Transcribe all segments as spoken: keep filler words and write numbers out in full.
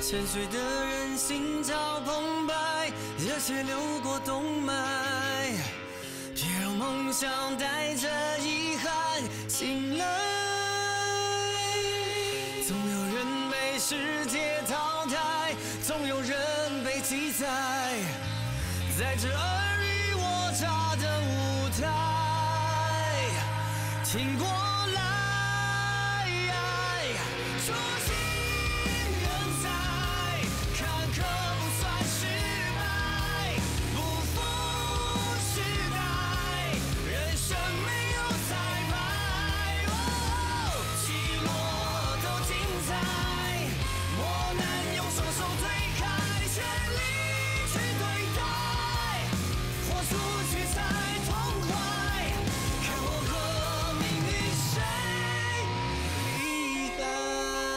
沉睡的人心潮澎湃，热血流过动脉。别让梦想带着遗憾醒来。总有人被世界淘汰，总有人被记载，在这尔虞我诈的舞台，挺过来。 初心人才，坎坷不算失败，不负时代，人生没有彩排，哦，起落都精彩，磨难用双手推开，全力去对待，豁出去才痛快，看我和命运谁厉害。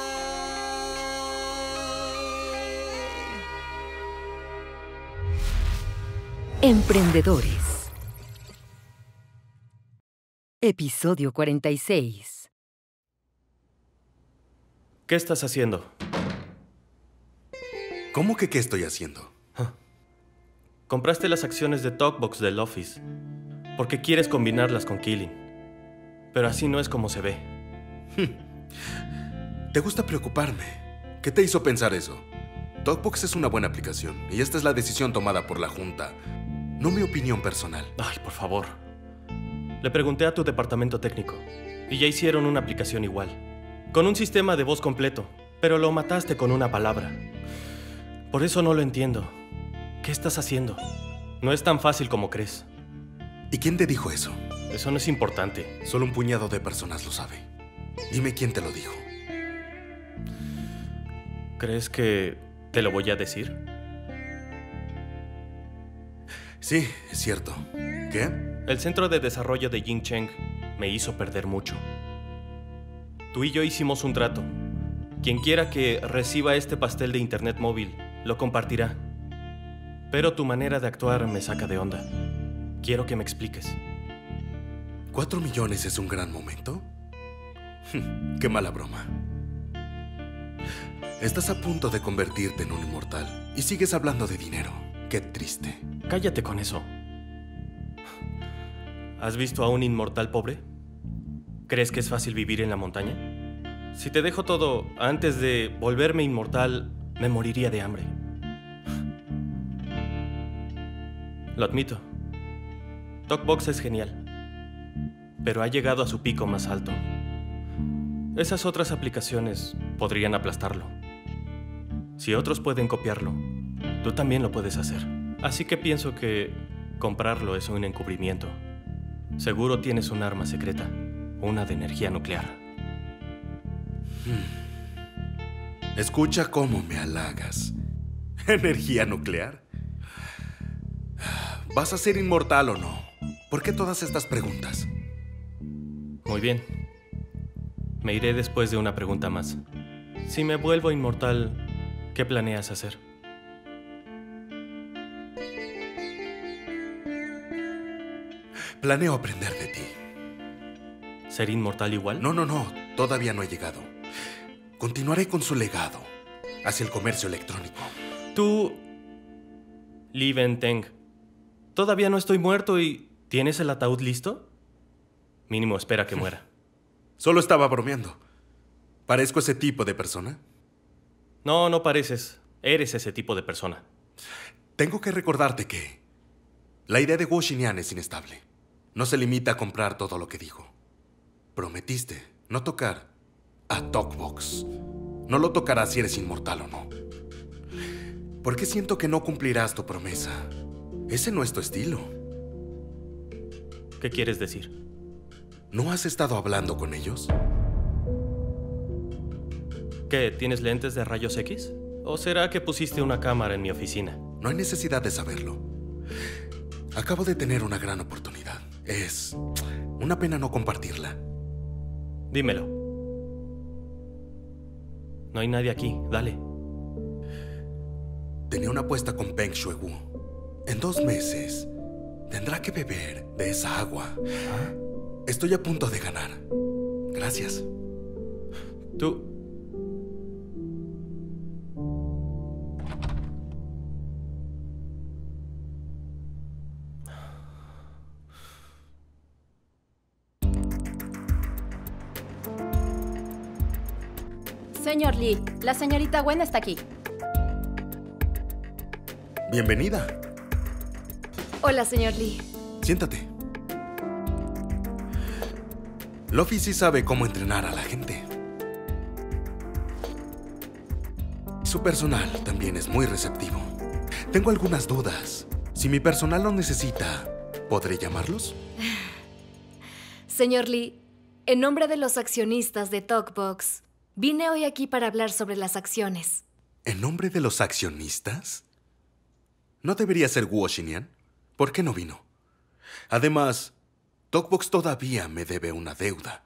Emprendedores. Episodio cuarenta y seis. ¿Qué estás haciendo? ¿Cómo que qué estoy haciendo? Compraste las acciones de TalkBox del Office porque quieres combinarlas con Killing. Pero así no es como se ve. ¿Te gusta preocuparme? ¿Qué te hizo pensar eso? TalkBox es una buena aplicación y esta es la decisión tomada por la Junta, no mi opinión personal. Ay, por favor. Le pregunté a tu departamento técnico y ya hicieron una aplicación igual, con un sistema de voz completo, pero lo mataste con una palabra. Por eso no lo entiendo. ¿Qué estás haciendo? No es tan fácil como crees. ¿Y quién te dijo eso? Eso no es importante. Solo un puñado de personas lo sabe. Dime quién te lo dijo. ¿Crees que te lo voy a decir? Sí, es cierto. ¿Qué? El centro de desarrollo de Ying Cheng me hizo perder mucho. Tú y yo hicimos un trato. Quien quiera que reciba este pastel de internet móvil, lo compartirá. Pero tu manera de actuar me saca de onda. Quiero que me expliques. ¿Cuatro millones es un gran momento? Qué mala broma. Estás a punto de convertirte en un inmortal y sigues hablando de dinero. Qué triste. Cállate con eso. ¿Has visto a un inmortal pobre? ¿Crees que es fácil vivir en la montaña? Si te dejo todo antes de volverme inmortal, me moriría de hambre. Lo admito. TalkBox es genial, pero ha llegado a su pico más alto. Esas otras aplicaciones podrían aplastarlo. Si otros pueden copiarlo, tú también lo puedes hacer. Así que pienso que comprarlo es un encubrimiento. Seguro tienes un arma secreta, una de energía nuclear. Hmm. Escucha cómo me halagas. ¿Energía nuclear? ¿Vas a ser inmortal o no? ¿Por qué todas estas preguntas? Muy bien. Me iré después de una pregunta más. Si me vuelvo inmortal, ¿qué planeas hacer? Planeo aprender de ti. ¿Ser inmortal igual? No, no, no. Todavía no he llegado. Continuaré con su legado hacia el comercio electrónico. Tú, Li Benteng, todavía no estoy muerto y ¿tienes el ataúd listo? Mínimo espera que muera. Solo estaba bromeando. ¿Parezco ese tipo de persona? No, no pareces. Eres ese tipo de persona. Tengo que recordarte que la idea de Guo Xinyan es inestable. No se limita a comprar todo lo que dijo. Prometiste no tocar a TalkBox. No lo tocarás si eres inmortal o no. ¿Por qué siento que no cumplirás tu promesa? Ese no es tu estilo. ¿Qué quieres decir? ¿No has estado hablando con ellos? ¿Qué? ¿Tienes lentes de rayos X? ¿O será que pusiste una cámara en mi oficina? No hay necesidad de saberlo. Acabo de tener una gran oportunidad. Es una pena no compartirla. Dímelo. No hay nadie aquí. Dale. Tenía una apuesta con Peng Shuiwu. En dos meses tendrá que beber de esa agua. ¿Ah? Estoy a punto de ganar. Gracias. Tú... Señor Lee, la señorita Wen está aquí. Bienvenida. Hola, señor Lee. Siéntate. Luffy sí sabe cómo entrenar a la gente. Su personal también es muy receptivo. Tengo algunas dudas. Si mi personal lo necesita, ¿podré llamarlos? Señor Lee, en nombre de los accionistas de Talkbox, vine hoy aquí para hablar sobre las acciones. ¿En nombre de los accionistas? ¿No debería ser Guo Xinian? ¿Por qué no vino? Además, Talkbox todavía me debe una deuda.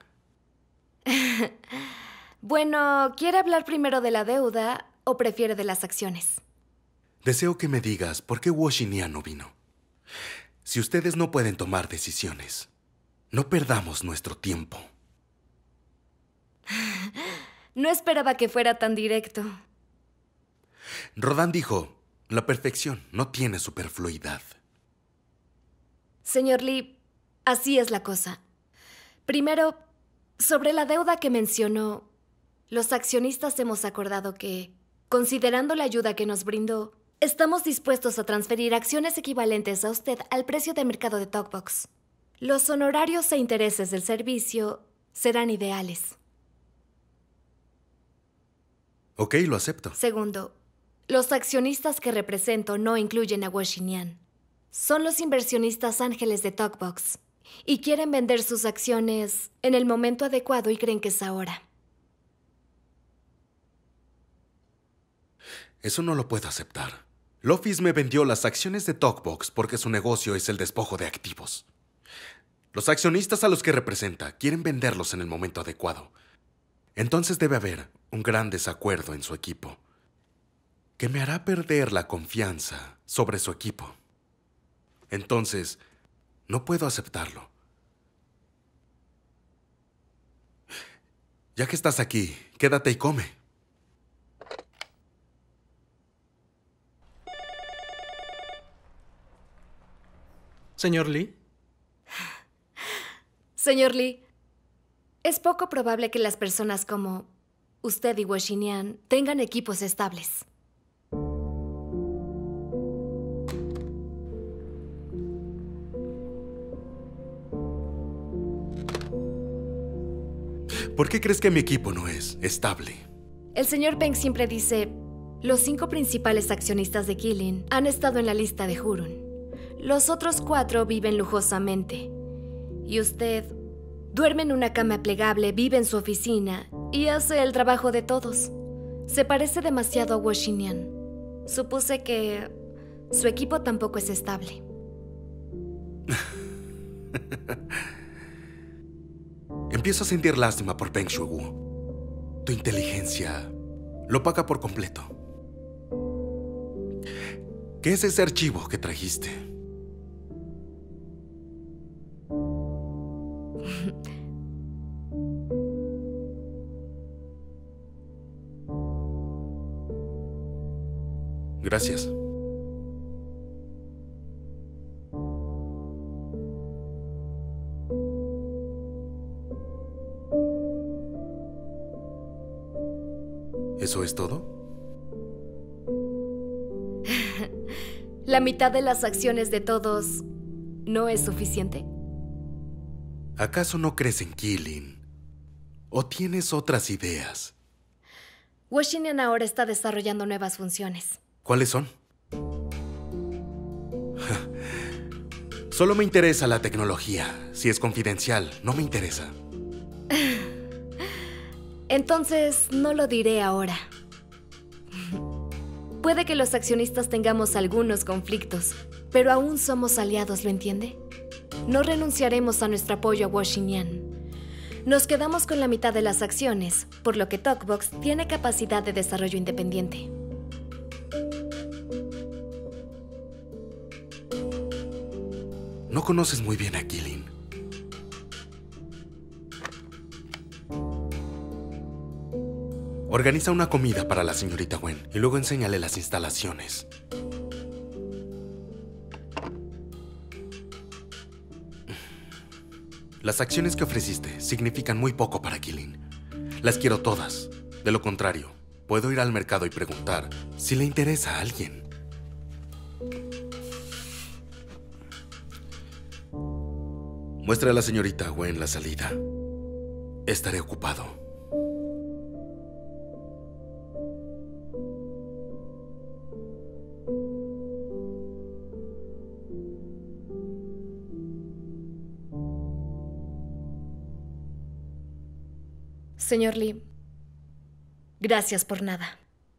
Bueno, ¿quiere hablar primero de la deuda o prefiere de las acciones? Deseo que me digas por qué Guo Xinian no vino. Si ustedes no pueden tomar decisiones, no perdamos nuestro tiempo. No esperaba que fuera tan directo. Rodan dijo, la perfección no tiene superfluidad. Señor Lee, así es la cosa. Primero, sobre la deuda que mencionó, los accionistas hemos acordado que, considerando la ayuda que nos brindó, estamos dispuestos a transferir acciones equivalentes a usted al precio de mercado de Talkbox. Los honorarios e intereses del servicio serán ideales. Ok, lo acepto. Segundo, los accionistas que represento no incluyen a Guo Xinian. Son los inversionistas ángeles de Talkbox y quieren vender sus acciones en el momento adecuado y creen que es ahora. Eso no lo puedo aceptar. Luffy me vendió las acciones de Talkbox porque su negocio es el despojo de activos. Los accionistas a los que representa quieren venderlos en el momento adecuado. Entonces debe haber un gran desacuerdo en su equipo que me hará perder la confianza sobre su equipo. Entonces, no puedo aceptarlo. Ya que estás aquí, quédate y come. Señor Lee. Señor Lee, es poco probable que las personas como usted y Guo Xinian tengan equipos estables. ¿Por qué crees que mi equipo no es estable? El señor Peng siempre dice, los cinco principales accionistas de Killing han estado en la lista de Hurun. Los otros cuatro viven lujosamente. Y usted duerme en una cama plegable, vive en su oficina y hace el trabajo de todos. Se parece demasiado a Guo Xinian. Supuse que su equipo tampoco es estable. Empiezo a sentir lástima por Peng Shuigu. Tu inteligencia lo paga por completo. ¿Qué es ese archivo que trajiste? Gracias. ¿Eso es todo? ¿La mitad de las acciones de todos no es suficiente? ¿Acaso no crees en Killing? ¿O tienes otras ideas? Guo Xinian ahora está desarrollando nuevas funciones. ¿Cuáles son? Solo me interesa la tecnología. Si es confidencial, no me interesa. Entonces, no lo diré ahora. Puede que los accionistas tengamos algunos conflictos, pero aún somos aliados, ¿lo entiende? No renunciaremos a nuestro apoyo a Guo Xinian. Nos quedamos con la mitad de las acciones, por lo que Talkbox tiene capacidad de desarrollo independiente. No conoces muy bien a Killing. Organiza una comida para la señorita Wen y luego enséñale las instalaciones. Las acciones que ofreciste significan muy poco para Killing. Las quiero todas. De lo contrario, puedo ir al mercado y preguntar si le interesa a alguien. Muestre a la señorita Gwen la salida. Estaré ocupado. Señor Lee, gracias por nada.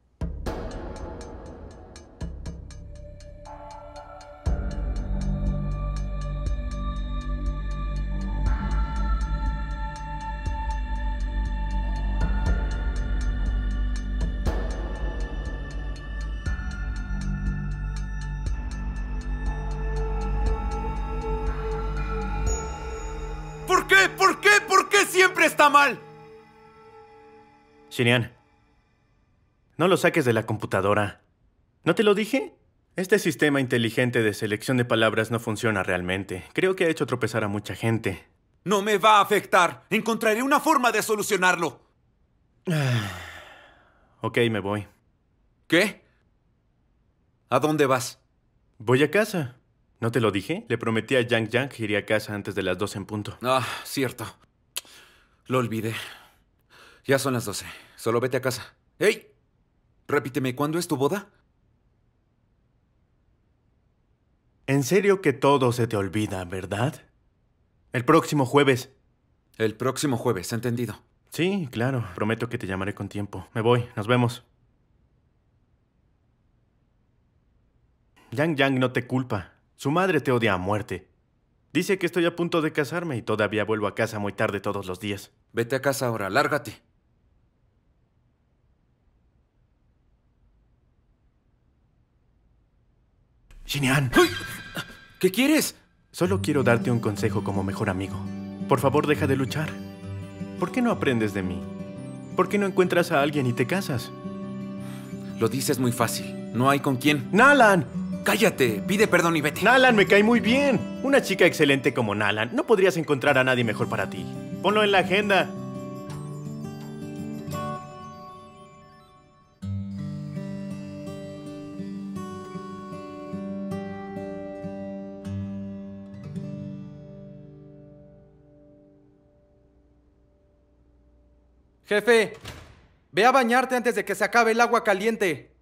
¿Por qué? ¿Por qué? ¿Por qué siempre está mal? Xinian, no lo saques de la computadora. ¿No te lo dije? Este sistema inteligente de selección de palabras no funciona realmente. Creo que ha hecho tropezar a mucha gente. No me va a afectar. Encontraré una forma de solucionarlo. Ok, me voy. ¿Qué? ¿A dónde vas? Voy a casa. ¿No te lo dije? Le prometí a Yang Yang que iría a casa antes de las doce en punto. Ah, cierto. Lo olvidé. Ya son las doce. Solo vete a casa. ¡Ey! Repíteme, ¿cuándo es tu boda? En serio que todo se te olvida, ¿verdad? El próximo jueves. El próximo jueves, entendido. Sí, claro. Prometo que te llamaré con tiempo. Me voy. Nos vemos. Yang Yang no te culpa. Su madre te odia a muerte. Dice que estoy a punto de casarme y todavía vuelvo a casa muy tarde todos los días. Vete a casa ahora, lárgate. Xinian. ¡Uy! ¿Qué quieres? Solo quiero darte un consejo como mejor amigo. Por favor, deja de luchar. ¿Por qué no aprendes de mí? ¿Por qué no encuentras a alguien y te casas? Lo dices muy fácil. No hay con quién. ¡Nalan! Cállate, pide perdón y vete. Nalan me cae muy bien. Una chica excelente como Nalan. No podrías encontrar a nadie mejor para ti. Ponlo en la agenda. Jefe, ve a bañarte antes de que se acabe el agua caliente.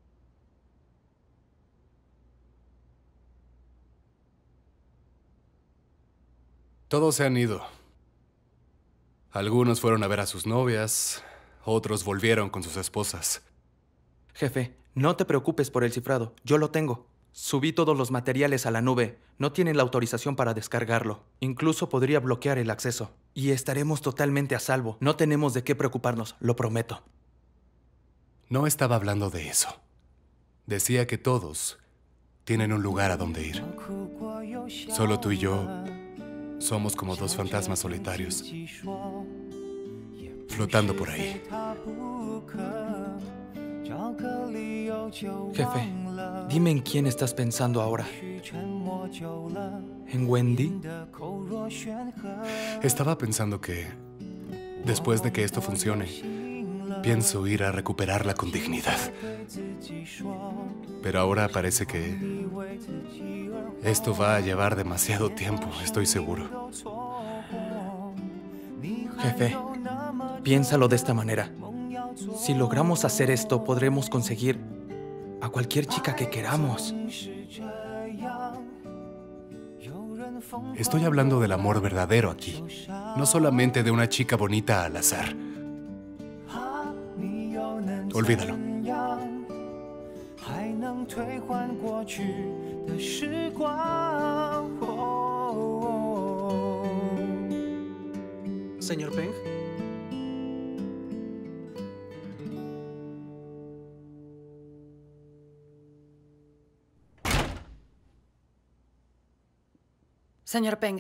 Todos se han ido. Algunos fueron a ver a sus novias, otros volvieron con sus esposas. Jefe, no te preocupes por el cifrado. Yo lo tengo. Subí todos los materiales a la nube. No tienen la autorización para descargarlo. Incluso podría bloquear el acceso. Y estaremos totalmente a salvo. No tenemos de qué preocuparnos, lo prometo. No estaba hablando de eso. Decía que todos tienen un lugar a donde ir. Solo tú y yo somos como dos fantasmas solitarios, flotando por ahí. Jefe, dime en quién estás pensando ahora. ¿En Wendy? Estaba pensando que, después de que esto funcione, pienso ir a recuperarla con dignidad. Pero ahora parece que esto va a llevar demasiado tiempo, estoy seguro. Jefe, piénsalo de esta manera. Si logramos hacer esto, podremos conseguir a cualquier chica que queramos. Estoy hablando del amor verdadero aquí, no solamente de una chica bonita al azar. Olvídalo. Señor Peng. Señor Peng.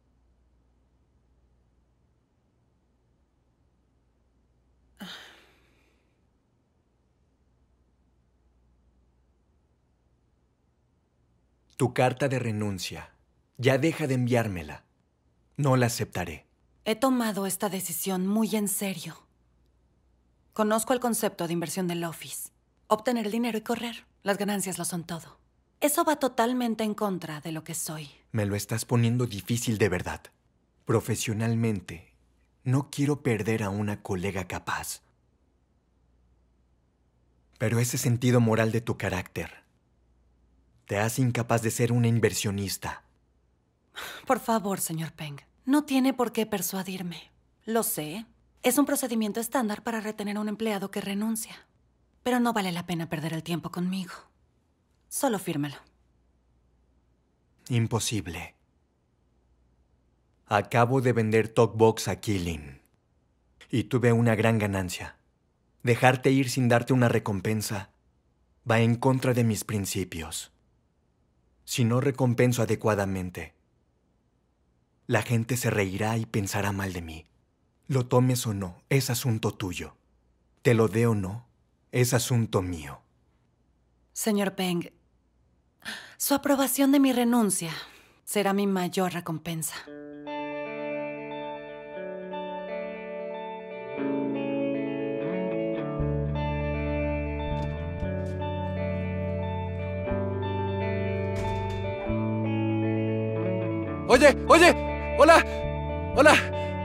Tu carta de renuncia. Ya deja de enviármela. No la aceptaré. He tomado esta decisión muy en serio. Conozco el concepto de inversión del office. Obtener el dinero y correr. Las ganancias lo son todo. Eso va totalmente en contra de lo que soy. Me lo estás poniendo difícil de verdad. Profesionalmente, no quiero perder a una colega capaz. Pero ese sentido moral de tu carácter te hace incapaz de ser una inversionista. Por favor, señor Peng, no tiene por qué persuadirme. Lo sé. Es un procedimiento estándar para retener a un empleado que renuncia. Pero no vale la pena perder el tiempo conmigo. Solo fírmelo. Imposible. Acabo de vender TalkBox a Keeling y tuve una gran ganancia. Dejarte ir sin darte una recompensa va en contra de mis principios. Si no recompenso adecuadamente, la gente se reirá y pensará mal de mí. Lo tomes o no, es asunto tuyo. Te lo dé o no, es asunto mío. Señor Peng, su aprobación de mi renuncia será mi mayor recompensa. Oye, oye, hola, hola.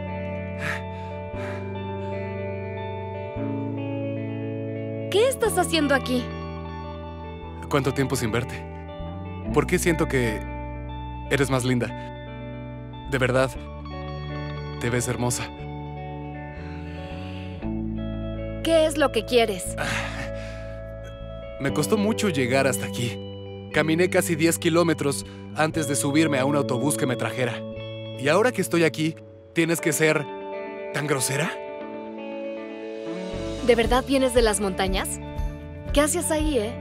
¿Qué estás haciendo aquí? ¿Cuánto tiempo sin verte? ¿Por qué siento que eres más linda? De verdad, te ves hermosa. ¿Qué es lo que quieres? Me costó mucho llegar hasta aquí. Caminé casi diez kilómetros antes de subirme a un autobús que me trajera. Y ahora que estoy aquí, ¿tienes que ser tan grosera? ¿De verdad vienes de las montañas? ¿Qué haces ahí, eh?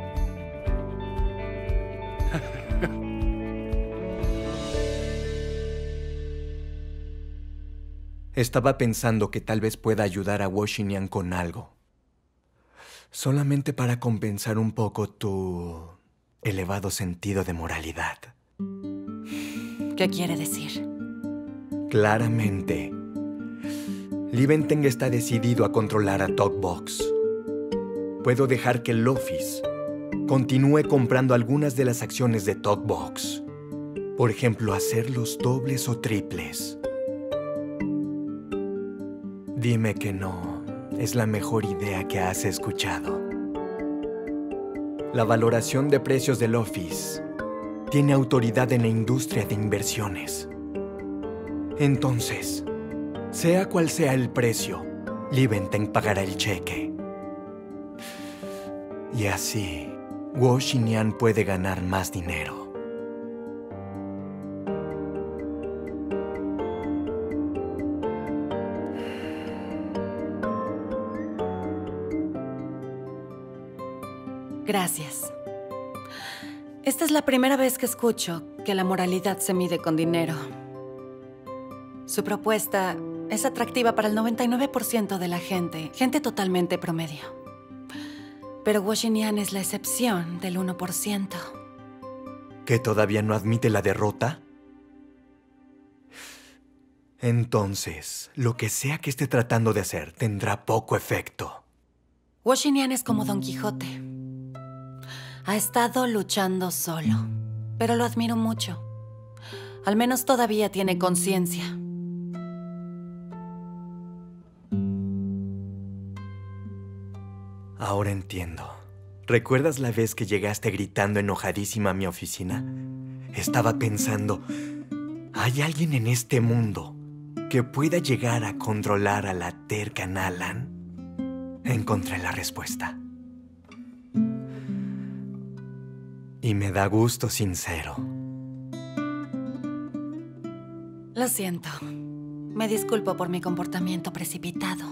Estaba pensando que tal vez pueda ayudar a Washinian con algo. Solamente para compensar un poco tu elevado sentido de moralidad. ¿Qué quiere decir? Claramente, Liebenteng está decidido a controlar a TalkBox. Puedo dejar que el Office continúe comprando algunas de las acciones de TalkBox. Por ejemplo, hacerlos dobles o triples. Dime que no es la mejor idea que has escuchado. La valoración de precios del Office tiene autoridad en la industria de inversiones. Entonces, sea cual sea el precio, Liebenteng pagará el cheque. Y así, Washinian puede ganar más dinero. Gracias. Esta es la primera vez que escucho que la moralidad se mide con dinero. Su propuesta es atractiva para el noventa y nueve por ciento de la gente, gente totalmente promedio. Pero Washinian es la excepción del uno por ciento. ¿Que todavía no admite la derrota? Entonces, lo que sea que esté tratando de hacer tendrá poco efecto. Washinian es como Don Quijote. Ha estado luchando solo, pero lo admiro mucho. Al menos todavía tiene conciencia. Ahora entiendo. ¿Recuerdas la vez que llegaste gritando enojadísima a mi oficina? Estaba pensando, ¿hay alguien en este mundo que pueda llegar a controlar a la terca Nalan? Encontré la respuesta. Y me da gusto sincero. Lo siento. Me disculpo por mi comportamiento precipitado.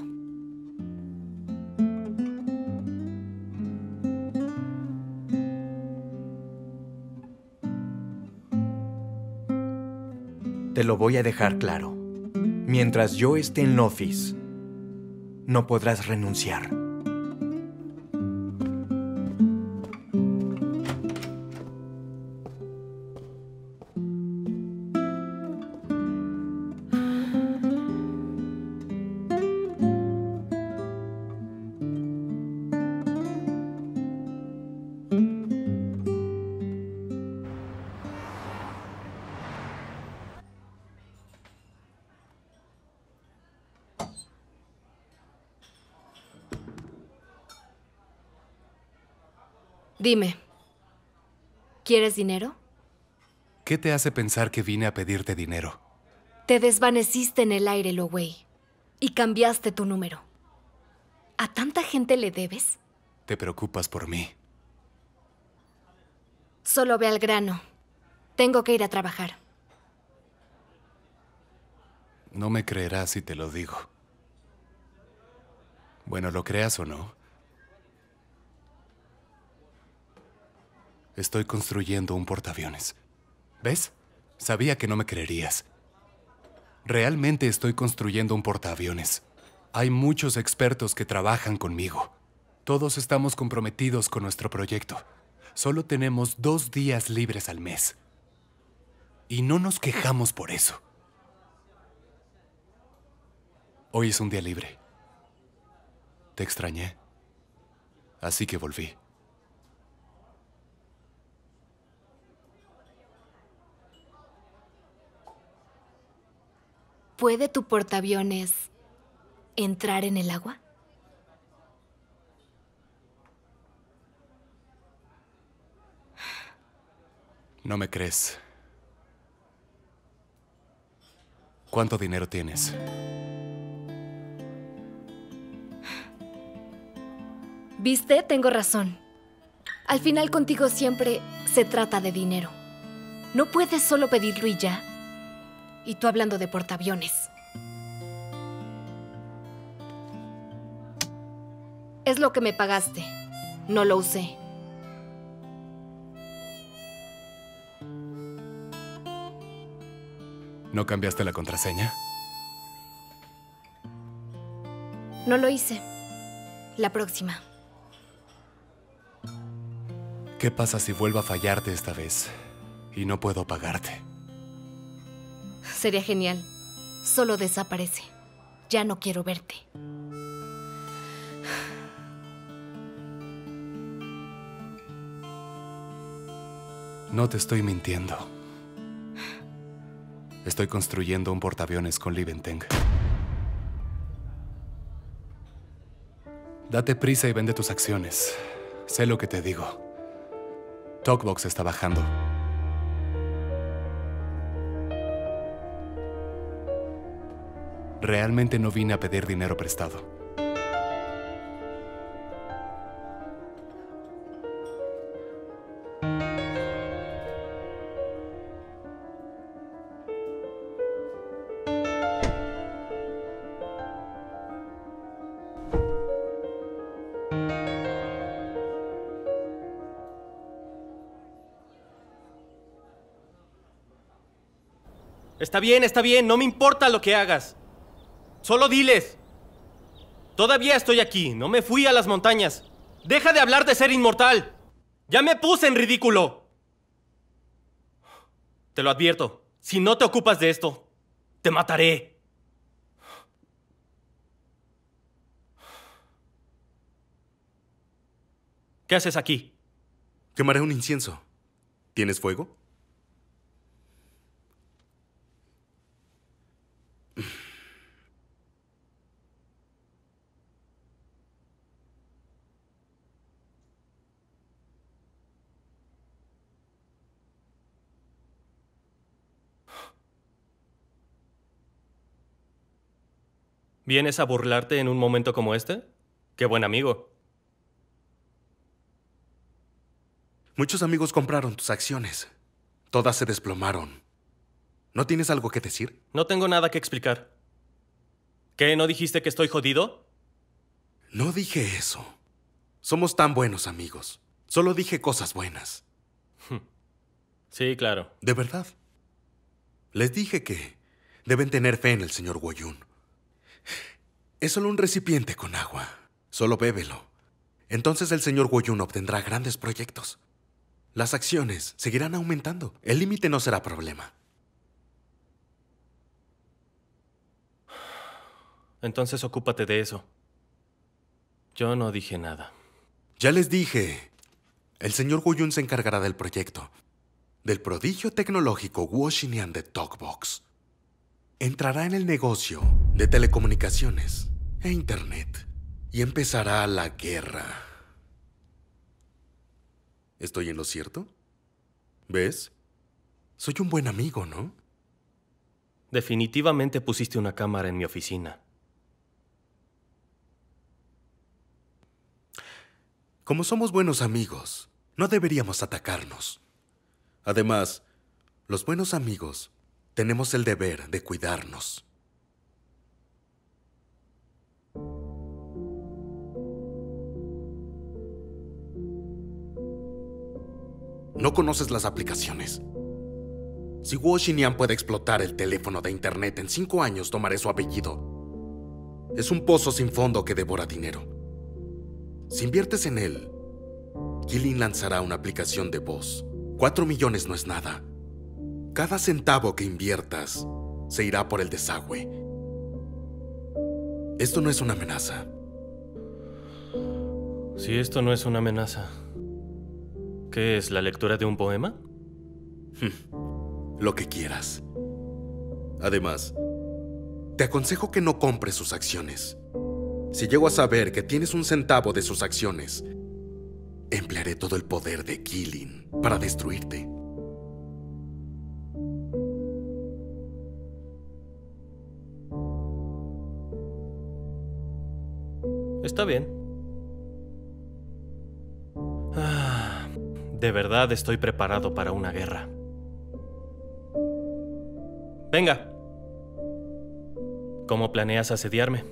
Te lo voy a dejar claro. Mientras yo esté en el Office, no podrás renunciar. Dime, ¿quieres dinero? ¿Qué te hace pensar que vine a pedirte dinero? Te desvaneciste en el aire, Lowey, y cambiaste tu número. ¿A tanta gente le debes? Te preocupas por mí. Solo ve al grano. Tengo que ir a trabajar. No me creerás si te lo digo. Bueno, lo creas o no. Estoy construyendo un portaaviones. ¿Ves? Sabía que no me creerías. Realmente estoy construyendo un portaaviones. Hay muchos expertos que trabajan conmigo. Todos estamos comprometidos con nuestro proyecto. Solo tenemos dos días libres al mes. Y no nos quejamos por eso. Hoy es un día libre. Te extrañé. Así que volví. ¿Puede tu portaaviones entrar en el agua? No me crees. ¿Cuánto dinero tienes? ¿Viste? Tengo razón. Al final contigo siempre se trata de dinero. No puedes solo pedirlo y ya. Y tú hablando de portaaviones. Es lo que me pagaste. No lo usé. ¿No cambiaste la contraseña? No lo hice. La próxima. ¿Qué pasa si vuelvo a fallarte esta vez y no puedo pagarte? Sería genial. Solo desaparece. Ya no quiero verte. No te estoy mintiendo. Estoy construyendo un portaaviones con Liventeng. Date prisa y vende tus acciones. Sé lo que te digo. TalkBox está bajando. Realmente no vine a pedir dinero prestado. Está bien, está bien, no me importa lo que hagas. Solo diles. Todavía estoy aquí, no me fui a las montañas. Deja de hablar de ser inmortal. Ya me puse en ridículo. Te lo advierto, si no te ocupas de esto, te mataré. ¿Qué haces aquí? Quemaré un incienso. ¿Tienes fuego? ¿Vienes a burlarte en un momento como este? ¡Qué buen amigo! Muchos amigos compraron tus acciones. Todas se desplomaron. ¿No tienes algo que decir? No tengo nada que explicar. ¿Qué? ¿No dijiste que estoy jodido? No dije eso. Somos tan buenos amigos. Solo dije cosas buenas. Sí, claro. De verdad. Les dije que deben tener fe en el señor Woyun. Es solo un recipiente con agua. Solo bébelo. Entonces el señor Woyun obtendrá grandes proyectos. Las acciones seguirán aumentando. El límite no será problema. Entonces ocúpate de eso. Yo no dije nada. Ya les dije. El señor Woyun se encargará del proyecto. Del prodigio tecnológico Woshinian de TalkBox. Entrará en el negocio de telecomunicaciones e internet. Y empezará la guerra. ¿Estoy en lo cierto? ¿Ves? Soy un buen amigo, ¿no? Definitivamente pusiste una cámara en mi oficina. Como somos buenos amigos, no deberíamos atacarnos. Además, los buenos amigos tenemos el deber de cuidarnos. No conoces las aplicaciones. Si Guo Xinyan puede explotar el teléfono de internet en cinco años, tomaré su apellido. Es un pozo sin fondo que devora dinero. Si inviertes en él, Qilin lanzará una aplicación de voz. Cuatro millones no es nada. Cada centavo que inviertas se irá por el desagüe. Esto no es una amenaza. Si esto no es una amenaza, ¿qué es, la lectura de un poema? Lo que quieras. Además, te aconsejo que no compres sus acciones. Si llego a saber que tienes un centavo de sus acciones, emplearé todo el poder de Qilin para destruirte. Está bien. Ah, de verdad estoy preparado para una guerra. Venga. ¿Cómo planeas asediarme?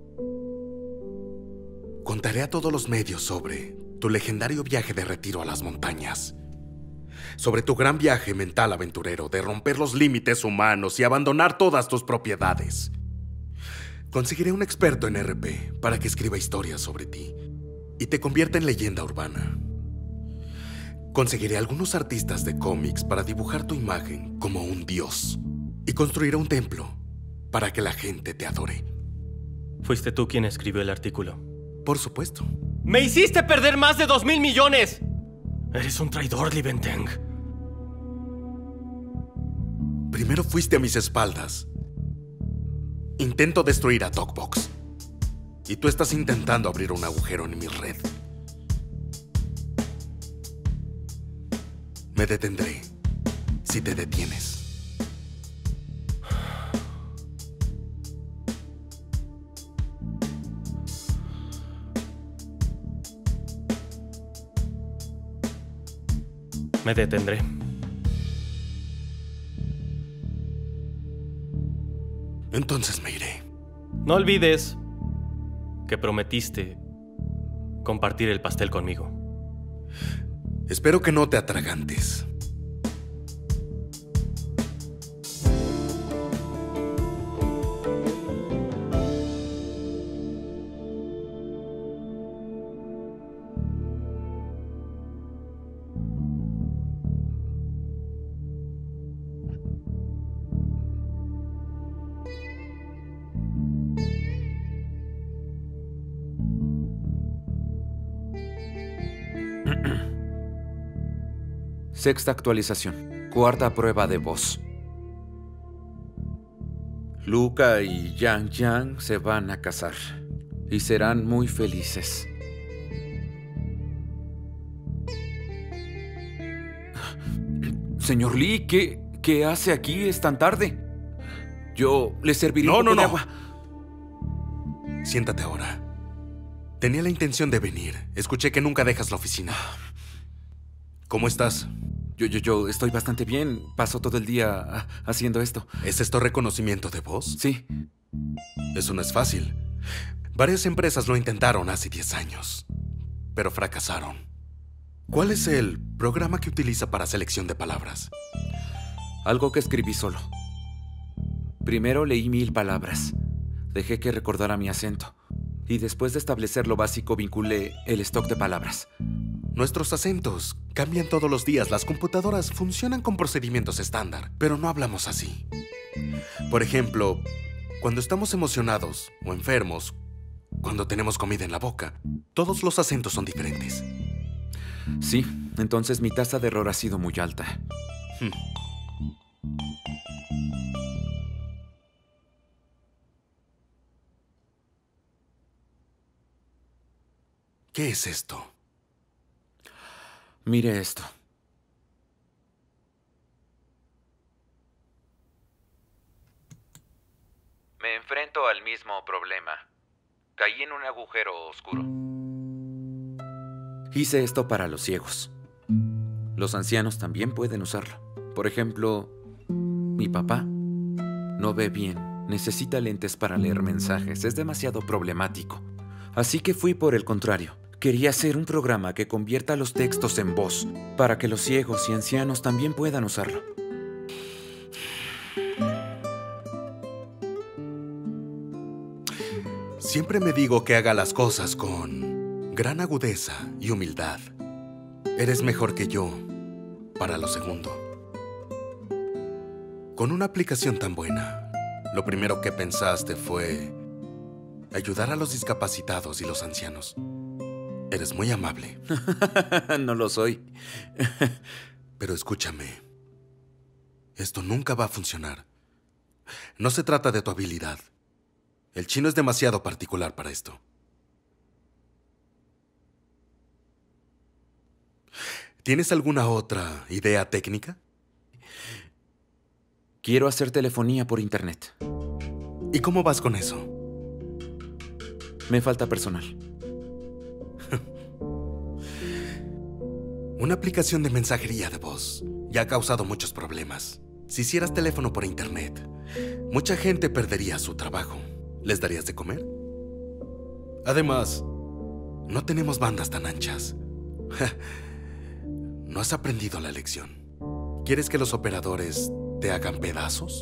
Contaré a todos los medios sobre tu legendario viaje de retiro a las montañas. Sobre tu gran viaje mental aventurero de romper los límites humanos y abandonar todas tus propiedades. Conseguiré un experto en R P para que escriba historias sobre ti y te convierta en leyenda urbana. Conseguiré algunos artistas de cómics para dibujar tu imagen como un dios y construiré un templo para que la gente te adore. ¿Fuiste tú quien escribió el artículo? Por supuesto. ¡Me hiciste perder más de dos mil millones! Eres un traidor, Li Benteng. Primero fuiste a mis espaldas. Intento destruir a TalkBox. Y tú estás intentando abrir un agujero en mi red. Me detendré si te detienes. Me detendré. Entonces me iré. No olvides que prometiste compartir el pastel conmigo. Espero que no te atragantes. Sexta actualización. Cuarta prueba de voz. Luca y Yang Yang se van a casar. Y serán muy felices. Señor Lee, ¿qué, qué hace aquí? Es tan tarde. Yo le serviré no, un poco no, de no. agua. Siéntate ahora. Tenía la intención de venir. Escuché que nunca dejas la oficina. ¿Cómo estás? Yo, yo, yo estoy bastante bien. Paso todo el día ah, haciendo esto. ¿Es esto reconocimiento de voz? Sí. Eso no es fácil. Varias empresas lo intentaron hace diez años, pero fracasaron. ¿Cuál es el programa que utiliza para selección de palabras? Algo que escribí solo. Primero leí mil palabras. Dejé que recordara mi acento. Y después de establecer lo básico, vinculé el stock de palabras. Nuestros acentos cambian todos los días. Las computadoras funcionan con procedimientos estándar, pero no hablamos así. Por ejemplo, cuando estamos emocionados o enfermos, cuando tenemos comida en la boca, todos los acentos son diferentes. Sí, entonces mi tasa de error ha sido muy alta. Hmm. ¿Qué es esto? Mire esto. Me enfrento al mismo problema. Caí en un agujero oscuro. Hice esto para los ciegos. Los ancianos también pueden usarlo. Por ejemplo, mi papá no ve bien. Necesita lentes para leer mensajes. Es demasiado problemático. Así que fui por el contrario. Quería hacer un programa que convierta los textos en voz para que los ciegos y ancianos también puedan usarlo. Siempre me digo que haga las cosas con gran agudeza y humildad. Eres mejor que yo para lo segundo. Con una aplicación tan buena, lo primero que pensaste fue ayudar a los discapacitados y los ancianos. Eres muy amable. No lo soy. Pero escúchame. Esto nunca va a funcionar. No se trata de tu habilidad. El chino es demasiado particular para esto. ¿Tienes alguna otra idea técnica? Quiero hacer telefonía por internet. ¿Y cómo vas con eso? Me falta personal. Una aplicación de mensajería de voz ya ha causado muchos problemas. Si hicieras teléfono por internet, mucha gente perdería su trabajo. ¿Les darías de comer? Además, no tenemos bandas tan anchas. ¿No has aprendido la lección? ¿Quieres que los operadores te hagan pedazos?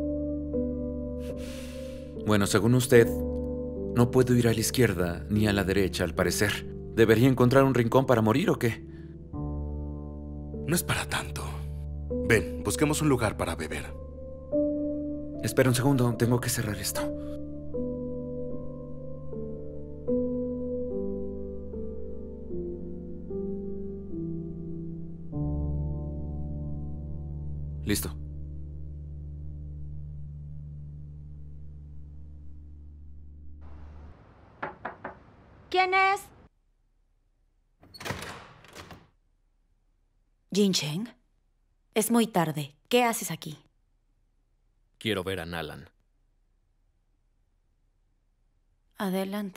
Bueno, según usted, no puedo ir a la izquierda ni a la derecha, al parecer. ¿Debería encontrar un rincón para morir o qué? No es para tanto. Ven, busquemos un lugar para beber. Espera un segundo, tengo que cerrar esto. Listo. ¿Quién es? Jin Cheng. Es muy tarde. ¿Qué haces aquí? Quiero ver a Nalan. Adelante.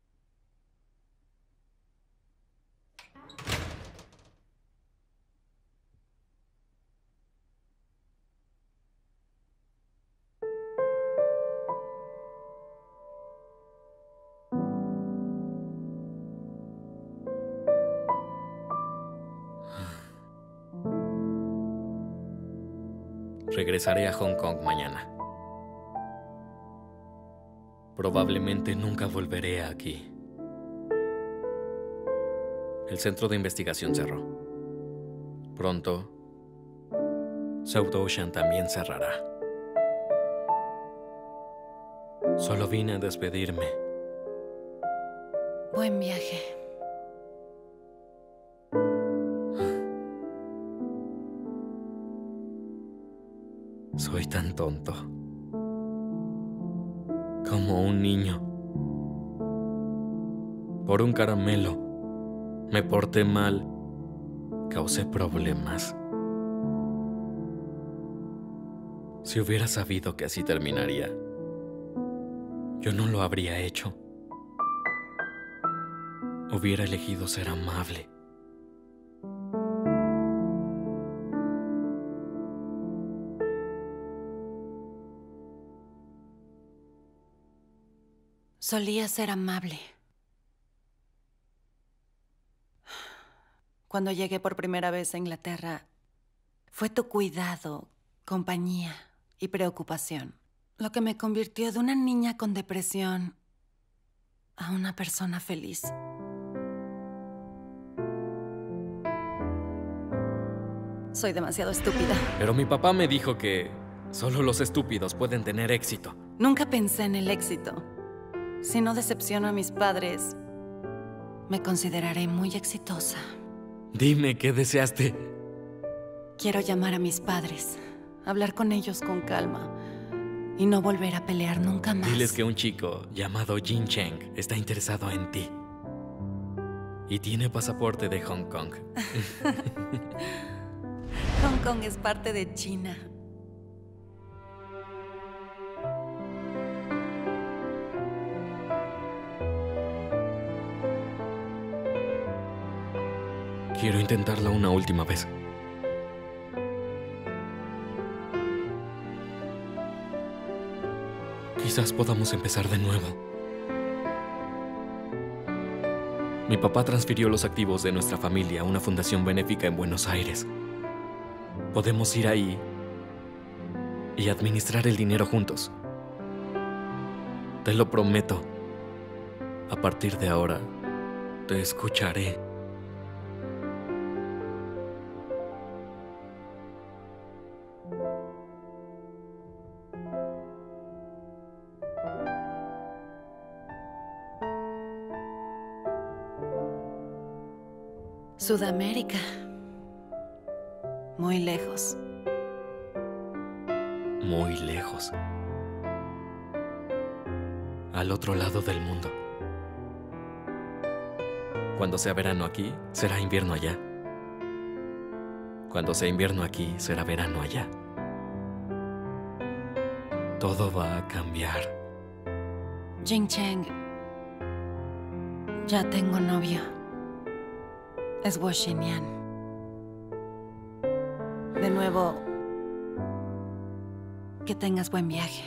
Regresaré a Hong Kong mañana. Probablemente nunca volveré aquí. El centro de investigación cerró. Pronto, South Ocean también cerrará. Solo vine a despedirme. Buen viaje. Soy tan tonto. Como un niño. Por un caramelo. Me porté mal. Causé problemas. Si hubiera sabido que así terminaría, yo no lo habría hecho. Hubiera elegido ser amable. Solía ser amable. Cuando llegué por primera vez a Inglaterra, fue tu cuidado, compañía y preocupación lo que me convirtió de una niña con depresión a una persona feliz. Soy demasiado estúpida. Pero mi papá me dijo que solo los estúpidos pueden tener éxito. Nunca pensé en el éxito. Si no decepciono a mis padres, me consideraré muy exitosa. Dime, ¿qué deseaste? Quiero llamar a mis padres, hablar con ellos con calma y no volver a pelear nunca más. Diles que un chico llamado Jin Cheng está interesado en ti. Y tiene pasaporte de Hong Kong. Hong Kong es parte de China. Quiero intentarlo una última vez. Quizás podamos empezar de nuevo. Mi papá transfirió los activos de nuestra familia a una fundación benéfica en Buenos Aires. Podemos ir ahí y administrar el dinero juntos. Te lo prometo. A partir de ahora, te escucharé. Sudamérica. Muy lejos. Muy lejos. Al otro lado del mundo. Cuando sea verano aquí, será invierno allá. Cuando sea invierno aquí, será verano allá. Todo va a cambiar. Jing Cheng. Ya tengo novio. Es Woshinian. De nuevo, que tengas buen viaje.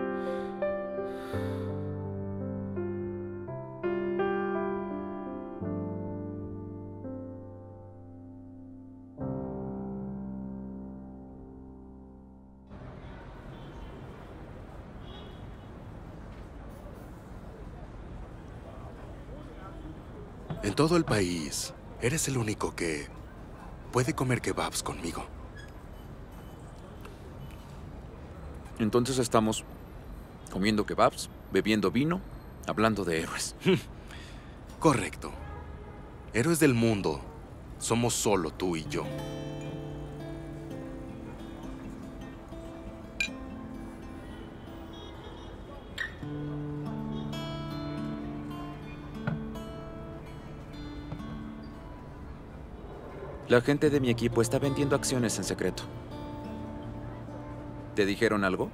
En todo el país, eres el único que puede comer kebabs conmigo. Entonces estamos comiendo kebabs, bebiendo vino, hablando de héroes. Correcto. Héroes del mundo somos solo tú y yo. La gente de mi equipo está vendiendo acciones en secreto. ¿Te dijeron algo?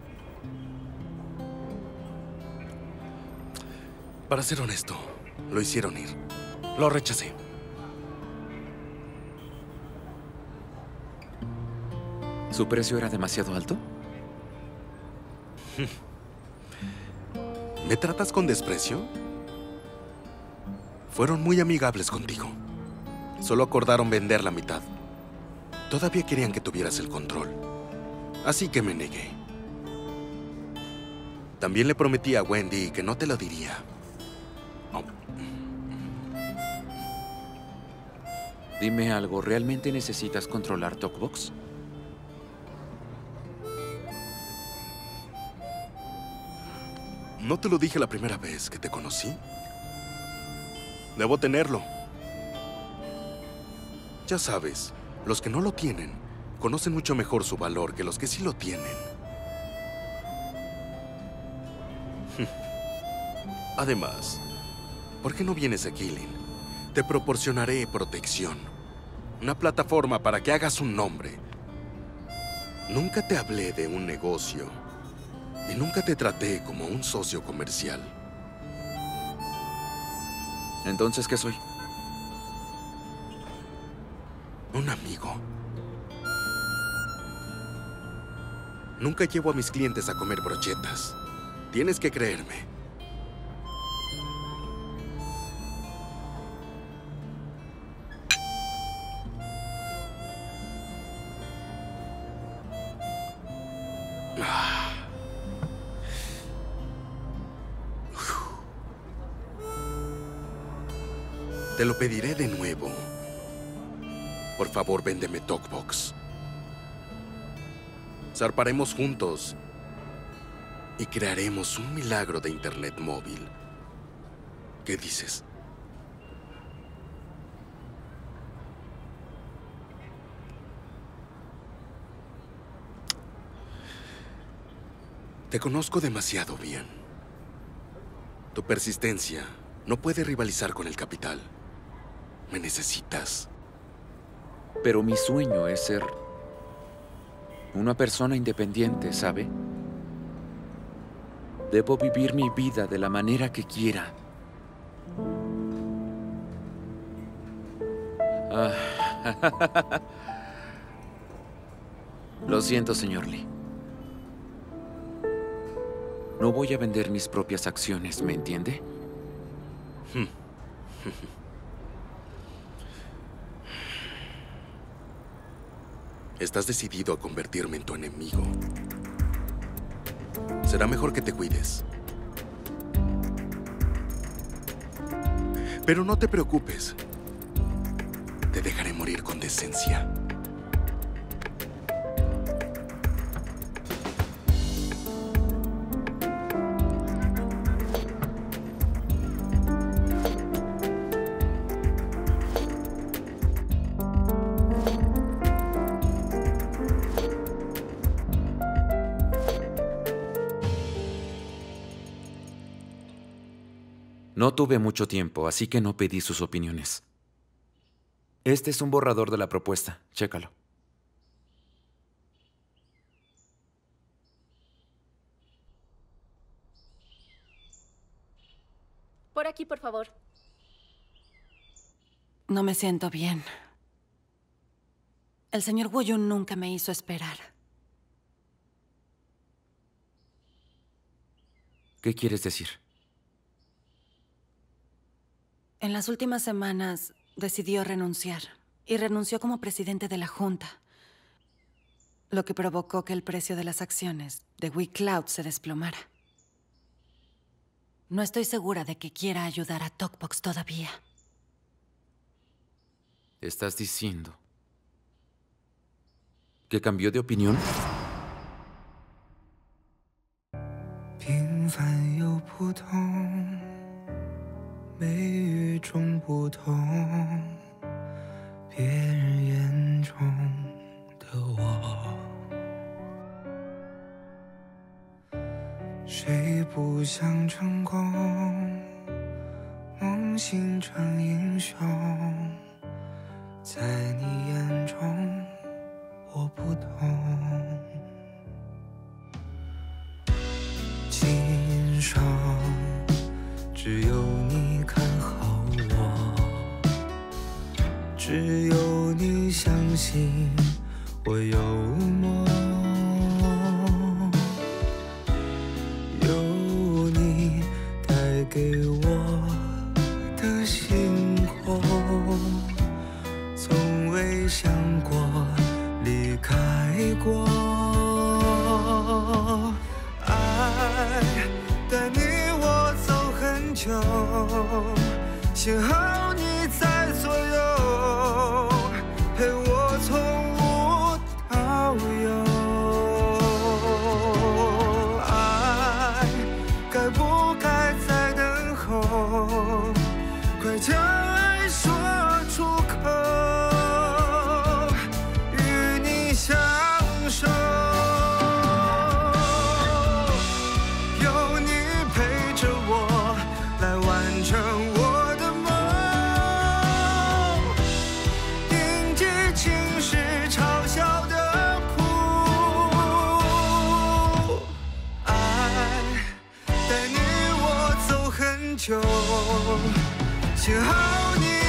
Para ser honesto, lo hicieron ir. Lo rechacé. ¿Su precio era demasiado alto? ¿Me tratas con desprecio? Fueron muy amigables contigo. Solo acordaron vender la mitad. Todavía querían que tuvieras el control. Así que me negué. También le prometí a Wendy que no te lo diría. Oh. Dime algo, ¿realmente necesitas controlar TalkBox? ¿No te lo dije la primera vez que te conocí? Debo tenerlo. Ya sabes, los que no lo tienen conocen mucho mejor su valor que los que sí lo tienen. Además, ¿por qué no vienes a Keeling? Te proporcionaré protección. Una plataforma para que hagas un nombre. Nunca te hablé de un negocio. Y nunca te traté como un socio comercial. ¿Entonces qué soy? Un amigo. Nunca llevo a mis clientes a comer brochetas. Tienes que creerme. Te lo pediré de nuevo. Por favor, véndeme TalkBox. Zarparemos juntos y crearemos un milagro de Internet móvil. ¿Qué dices? Te conozco demasiado bien. Tu persistencia no puede rivalizar con el capital. Me necesitas. Pero mi sueño es ser una persona independiente, ¿sabe? Debo vivir mi vida de la manera que quiera. Ah. Lo siento, señor Lee. No voy a vender mis propias acciones, ¿me entiende? Estás decidido a convertirme en tu enemigo. Será mejor que te cuides. Pero no te preocupes. Te dejaré morir con decencia. No tuve mucho tiempo, así que no pedí sus opiniones. Este es un borrador de la propuesta. Chécalo. Por aquí, por favor. No me siento bien. El señor Wu Yun nunca me hizo esperar. ¿Qué quieres decir? En las últimas semanas decidió renunciar y renunció como presidente de la Junta, lo que provocó que el precio de las acciones de WeCloud se desplomara. No estoy segura de que quiera ayudar a TalkBox todavía. ¿Estás diciendo que cambió de opinión? 平凡又普通，美与众不同，别人眼中的我，谁不想成功？梦醒成英雄，在你眼中我不同。 今生只有你看好我，只有你相信我有梦，有你带给我的星空，从未想过离开过。 带你我走很久，幸好你在左右，陪我从无到有。爱该不该再等候？快将爱说出口，与你相守。 久，幸好你。